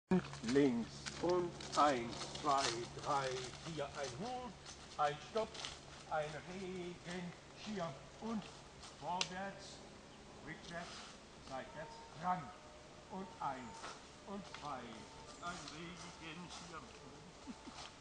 Links und 1, 2, 3, 4, ein Hut, ein Stopp, ein Regenschirm und vorwärts, rückwärts, seitwärts, ran und 1 und 2, ein Regenschirm.